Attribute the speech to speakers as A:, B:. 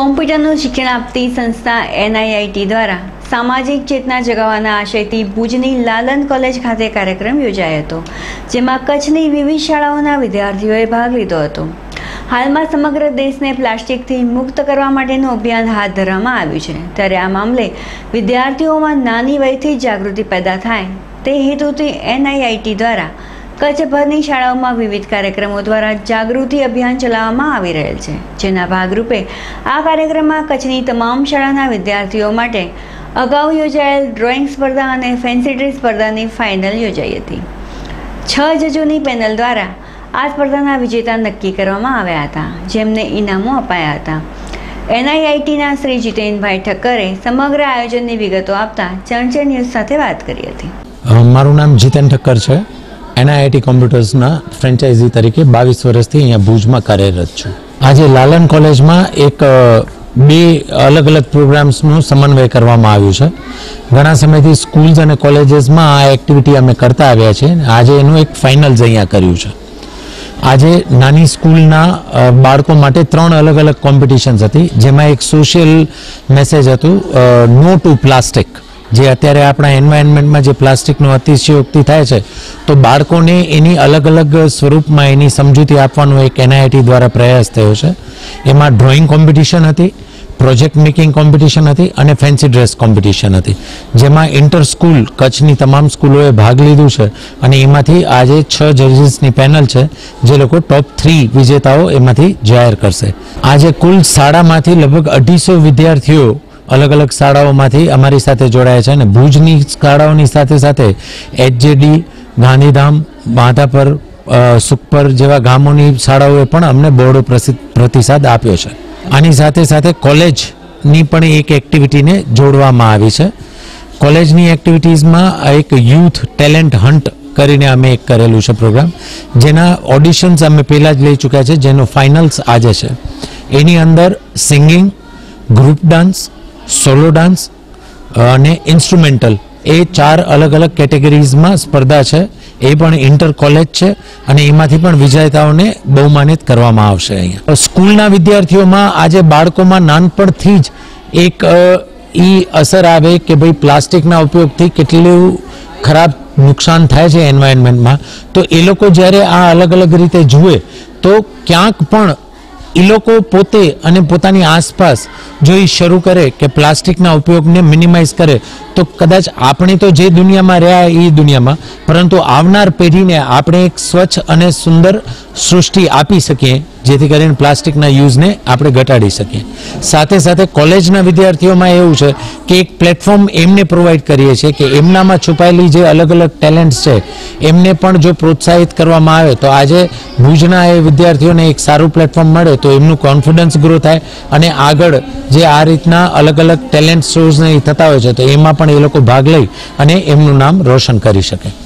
A: કોમ્પ્યુટરનું શિક્ષણ આપતી સંસ્થા NIIT દ્વારા સામાજિક ચેતના જગાવવાના આશયથી ભુજની લાલન કોલેજ ખાતે કાર્યક્રમ યોજાયો હતો, જેમાં કચ્છની વિવિધ શાળાઓના વિદ્યાર્થીઓએ ભાગ લીધો હતો. હાલમાં સમગ્ર દેશને પ્લાસ્ટિકથી મુક્ત કરવા માટેનું અભિયાન હાથ ધરવામાં આવ્યું છે, ત્યારે આ મામલે વિદ્યાર્થીઓમાં નાની વયથી જાગૃતિ પેદા થાય તે હેતુથી NIIT દ્વારા કચ્છભરની શાળાઓમાં વિવિધ કાર્યક્રમો દ્વારા જાગૃતિ અભિયાન ચલાવવામાં આવી રહેલ છે, જેના ભાગરૂપે આ કાર્યક્રમમાં કચ્છની તમામ શાળાના વિદ્યાર્થીઓ માટે અગાઉ યોજાયેલ ડ્રોઈંગ સ્પર્ધા અને ફેન્સી ડ્રેસ સ્પર્ધાની ફાઇનલ યોજાઈ હતી. 6 જજોની પેનલ દ્વારા આ સ્પર્ધાના વિજેતા નક્કી કરવામાં આવ્યા હતા, જેમને ઇનામો અપાયા હતા. NIITના શ્રી જીતેનભાઈ ઠક્કરે સમગ્ર આયોજનની વિગતો આપતા ચર્ચા ન્યૂઝ સાથે વાત કરી હતી.
B: મારું નામ જીતેન ઠક્કર છે. NIIT કોમ્પ્યુટર્સના ફ્રેન્ચાઇઝી તરીકે 22 વર્ષથી અહીંયા ભુજમાં કાર્યરત છું. આજે લાલન કોલેજમાં એક બે અલગ અલગ પ્રોગ્રામ્સનું સમન્વય કરવામાં આવ્યું છે. ઘણા સમયથી સ્કૂલ્સ અને કોલેજીસમાં આ એક્ટિવિટી અમે કરતા આવ્યા છીએ. આજે એનું એક ફાઇનલ્સ અહીંયા કર્યું છે. આજે નાની સ્કૂલના બાળકો માટે 3 અલગ અલગ કોમ્પિટિશન્સ હતી, જેમાં એક સોશિયલ મેસેજ હતું, નો ટુ પ્લાસ્ટિક. જે અત્યારે આપણા એન્વાયરમેન્ટમાં જે પ્લાસ્ટિકનો અતિશયોક્તિ થાય છે, તો બાળકોને એની અલગ અલગ સ્વરૂપમાં એની સમજૂતી આપવાનો એક NIIT દ્વારા પ્રયાસ થયો છે. એમાં ડ્રોઈંગ કોમ્પિટિશન હતી, પ્રોજેક્ટ મેકિંગ કોમ્પિટિશન હતી અને ફેન્સી ડ્રેસ કોમ્પિટિશન હતી, જેમાં ઇન્ટર સ્કૂલ કચ્છની તમામ સ્કૂલોએ ભાગ લીધું છે. અને એમાંથી આજે 6 જજીસની પેનલ છે, જે લોકો ટોપ 3 વિજેતાઓ એમાંથી જાહેર કરશે. આજે કુલ શાળામાંથી લગભગ 250 વિદ્યાર્થીઓ અલગ અલગ શાળાઓમાંથી અમારી સાથે જોડાયા છે. અને ભુજની શાળાઓની સાથે સાથે HJD, ગાંધીધામ, માધાપર, સુખપર જેવા ગામોની શાળાઓએ પણ અમને બહોળો પ્રતિસાદ આપ્યો છે. આની સાથે સાથે કોલેજની પણ એક એક્ટિવિટીને જોડવામાં આવી છે. કોલેજની એક્ટિવિટીઝમાં એક યુથ ટેલેન્ટ હન્ટ કરીને અમે એક કરેલું છે પ્રોગ્રામ, જેના ઓડિશન્સ અમે પહેલાં જ લઈ ચૂક્યા છે, જેનો ફાઇનલ્સ આજે છે. એની અંદર singing, group dance, solo dance અને ઇન્સ્ટ્રુમેન્ટલ, એ 4 અલગ અલગ કેટેગરીઝમાં સ્પર્ધા છે. એ પણ ઇન્ટર કોલેજ છે અને એમાંથી પણ વિજેતાઓને બહુમાનિત કરવામાં આવશે. અહીંયા સ્કૂલના વિદ્યાર્થીઓમાં આજે બાળકોમાં નાનપણથી જ એક અસર આવે કે ભાઈ પ્લાસ્ટિકના ઉપયોગથી કેટલું ખરાબ નુકસાન થાય છે એન્વાયરમેન્ટમાં. તો એ લોકો જ્યારે આ અલગ અલગ રીતે જુએ તો ક્યાંક પણ એ લોકો પોતે અને પોતાની આસપાસ જો એ શરૂ કરે કે પ્લાસ્ટિકના ઉપયોગને મિનિમાઇઝ કરે, તો કદાચ આપણે તો જે દુનિયામાં રહ્યા એ દુનિયામાં, પરંતુ આવનાર પેઢીને આપણે એક સ્વચ્છ અને સુંદર સૃષ્ટિ આપી શકીએ, જેથી કરીને પ્લાસ્ટિકના યુઝને આપણે ઘટાડી શકીએ. સાથે સાથે કોલેજના વિદ્યાર્થીઓમાં એવું છે કે એક પ્લેટફોર્મ એમને પ્રોવાઈડ કરીએ છીએ કે એમનામાં છુપાયેલી જે અલગ અલગ ટેલેન્ટ્સ છે એમને પણ જો પ્રોત્સાહિત કરવામાં આવે તો આજે ભુજના એ વિદ્યાર્થીઓને એક સારું પ્લેટફોર્મ મળે તો એમનું કોન્ફિડન્સ ગ્રો થાય અને આગળ જે આ રીતના અલગ અલગ ટેલેન્ટ શોઝને થતા હોય છે તો એમાં પણ એ લોકો ભાગ લઈ અને એમનું નામ રોશન કરી શકે.